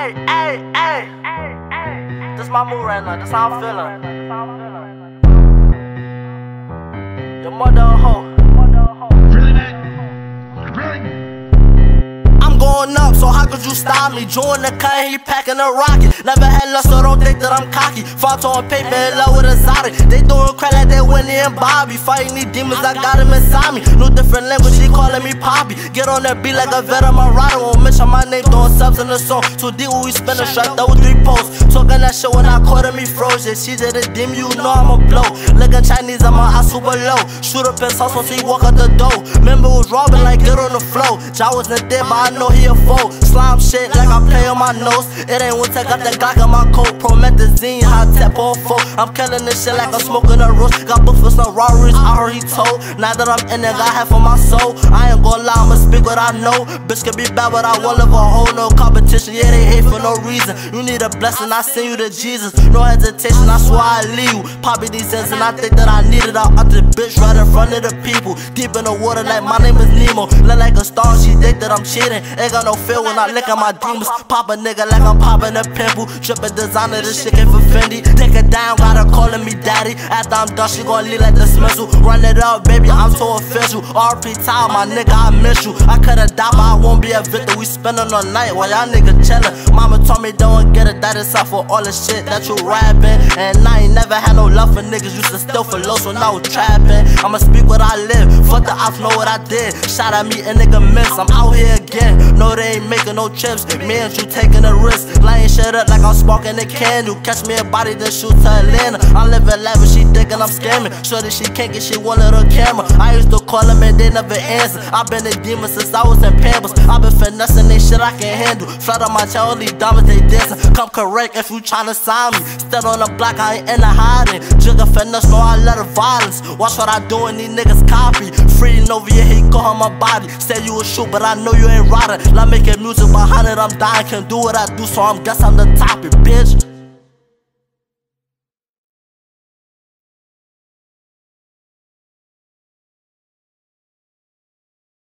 Hey, hey, hey. This my mood right now. This how I'm feeling. Your mother a hoe. Really, man? Really? I'm going up, so how could you stop me? Join the cut, he packing a rocket. Never had lust, so don't think that I'm cocky. Fought on paper in love with exotic. They doing crap like they Winnie and Bobby. Fighting these demons, I got them inside me. No different language, she calling me Poppy. Get on that beat like a veteran rider. Won't mention my name, throwing subs in the song. Too deep when we spin a strap, double 3 posts. Talking that shit when I caught him, he froze. Yeah, she did a dim, you know I'ma blow. Looking Chinese, I'm my eye super low. Shoot up his house once he walk out the door. Remember was robbing like get on the flow. Ja wasn't dead, but I know he a foe. Slime shit like I play on my nose. It ain't one take out the Glock in my coat. Promethazine, hot tap on 4. I'm killing this shit like I'm smoking a roast. Got booked for some robberies, I heard he told. Now that I'm in there, got half of my soul. I ain't gon' lie, I'ma speak what I know. Bitch can be bad, but I won't live a whole no competition. Yeah, they hate for no reason. You need a blessing, I send you to Jesus. No hesitation, I swear I leave you. Poppy these ends and I think that I need it. I up the bitch right in front of the people. Deep in the water like my name is Nemo. Look like a star, she think that I'm cheating. Ain't got no feel when I look at my demons. Pop a nigga like I'm popping a pimple. Drippin' designer, this shit came for Fendi. Take her down, got her calling me daddy. After I'm done, she gon' leave like the Smithsonian. Run it up, baby, I'm so official. RP time, my nigga, I miss you. I coulda died, but I won't be a victim. We spendin' all night while y'all niggas chillin'. Mama told me don't get it, that is up for all the shit that you rapping. And I ain't never had no love for niggas, used to steal for low, so now we trappin'. I'ma speak what I live, fuck the ops, know what I did. Shot at me and nigga miss, I'm out here again. No, they ain't making no chips, me and you taking a risk. Lighting shit up like I'm sparking a candle. Catch me a body, then shoot to Atlanta. I'm living lavish, she thinking I'm scamming. Sure that she can't get shit, one little camera. I used to call them and they never answer. I been a demon since I was in Pampers. I been finessing they shit I can't handle. Flat on my channel, these diamonds they dancing. Come correct if you tryna sign me. Still on the block, I ain't in the hiding. Jigga finesse, no I let her violence. Watch what I do and these niggas copy. Freeding over your head, call on my body. Say you a shoot, but I know you ain't riding. Like making music behind it, I'm dying. Can't do what I do, so I'm guess I'm the topic, bitch.